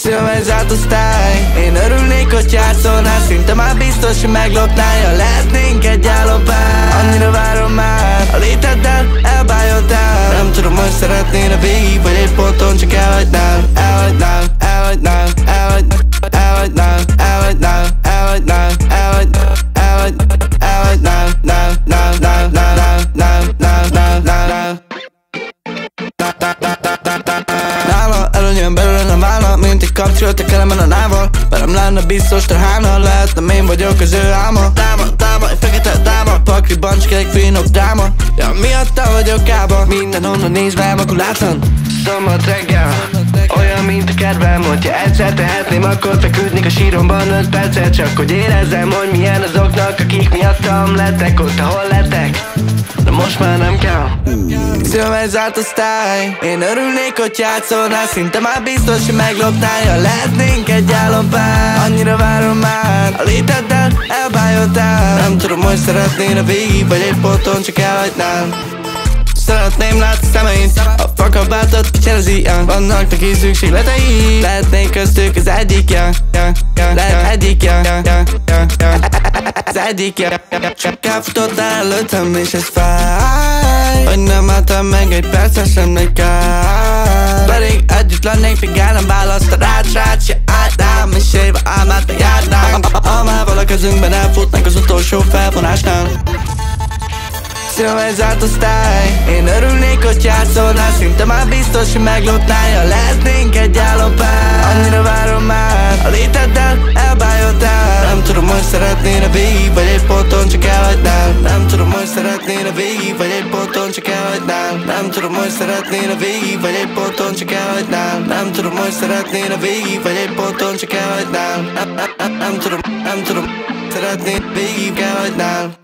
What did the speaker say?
Szívem ez át a sztály. Én örülnék, hogy játszolnál, szinte már biztos, hogy meglopnál. Ja, lehetnénk egy állapár. Annyira várom már a léteddel, elbájoltál. Nem tudom, hogy szeretnél végig, vagy egy ponton csak elhagynál. Elhagynál, elhagynál, elhagynál, elhagynál, elhagynál, elhagynál, elhagynál, elhagynál, nál, nál, nál, nál, nál, nál, nál, nál, nál. Nála előnyön belőle nem válna, mint egy kapcsolat a kelemen a nával. Velem lenne biztos terhálna, lehet nem én vagyok az ő álma. Dáma, egy fekete dáma, pakliban csak egy finom dráma. Ja, miatta vagyok kába, minden onnan nézve makulátlan. Szombat reggel, olyan mint a kedvem, hogyha egyszer tehetném, akkor feküdnék a síromban 5 percet, csak hogy érezzem, hogy milyen azoknak, akik miattam lettek ott, ahol lettek. De most már nem kell. Szívem ez át a sztály. Én örülnék, hogy játszolnál, szinte már biztos, hogy meglopnál. Ja, lehetnénk egy állampár. Annyira várom már a léteddel, elbájoltál. Nem tudom, hogy szeretnél a végig, vagy egy ponton csak elhagynál. Szeretném látni szemeit, a fakabátot kicserezi, vannak neki szükségletei. Lehetnék köztük az egyik, lehet egyik, az egyik, csak elfutottál előttem és ez fáj. Hogy nem álltam meg egy percet sem nekár. Pedig együtt lennénk, míg el nem választ rád, se álltál, mesélve álmát a járnánk. Almával a kezünkben elfutnak az utolsó felvonásnál. Szívem ez át a sztály. Én örülnék, hogy játszolnál, szinte már biztos, hogy meglopnál. Ja, lehetnénk egy állapár. Annyira várom már a léteddel, elbájoltál. Nem tudom, hogy szeretnél végig, vagy egy ponton csak elhagynál. Nem tudom, hogy szeretnél végig, vagy egy ponton csak elhagynál. Nem tudom, hogy szeretnél végig, vagy egy ponton csak elhagynál. Nem tudom, hogy szeretnél végig, vagy egy ponton csak elhagynál. Nem tudom, szeretnél végig, elhagynál.